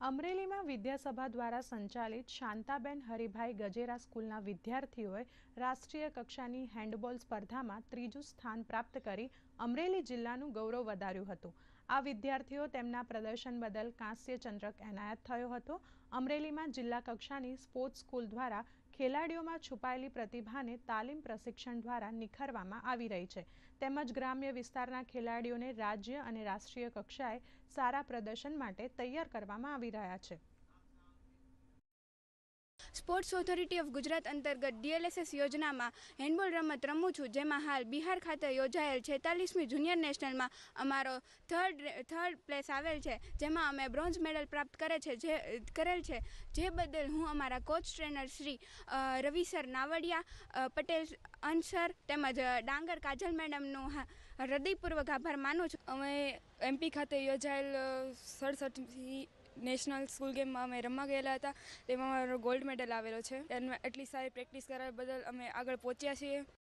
અમરેલીમાં વિદ્યાસભા દ્વારા સંચાલિત શાંતાબેન હરિભાઈ ગજેરા સ્કૂલના વિદ્યાર્થીઓએ રાષ્ટ્રીય કક્ષાની હેન્ડબોલ સ્પર્ધામાં ત્રીજું સ્થાન પ્રાપ્ત કરી અમરેલી જિલ્લાનું ગૌરવ વધાર્યું હતું। આ વિદ્યાર્થીઓ તેમના પ્રદર્શન બદલ કાંસ્ય ચંદ્રક એનાયત થયો હતો। અમરેલીમાં જિલ્લા કક્ષાની સ્પોર્ટ્સ સ્કૂલ દ્વારા ખેલાડીઓમાં છુપાયેલી પ્રતિભાને તાલીમ પ્રશિક્ષણ દ્વારા નિખારવામાં આવી રહી છે, તેમજ ગ્રામ્ય વિસ્તારના ખેલાડીઓને રાજ્ય અને રાષ્ટ્રીય કક્ષાએ સારા પ્રદર્શન માટે તૈયાર કરવામાં આવી રહ્યા છે। સ્પોર્ટ્સ ઓથોરિટી ઓફ ગુજરાત અંતર્ગત DLSS યોજનામાં હેન્ડબોલ રમત રમું છું, જેમાં હાલ બિહાર ખાતે યોજાયેલ 46મી જુનિયર નેશનલમાં અમારો થર્ડ પ્લેસ આવેલ છે, જેમાં અમે બ્રોન્ઝ મેડલ પ્રાપ્ત કરેલ છે, જે બદલ હું અમારા કોચ ટ્રેનર શ્રી રવિસર નાવડિયા, પટેલ અંશર તેમજ ડાંગર કાજલ મેડમનું હૃદયપૂર્વક આભાર માનું છું। અમે MP ખાતે યોજાયેલ 67મી નેશનલ સ્કૂલ ગેમમાં અમે રમવા ગયેલા હતા, તેમાં અમારો ગોલ્ડ મેડલ આવેલો છે। એટલી સારી પ્રેક્ટિસ કરાવ્યા બદલ અમે આગળ પહોંચ્યા છીએ।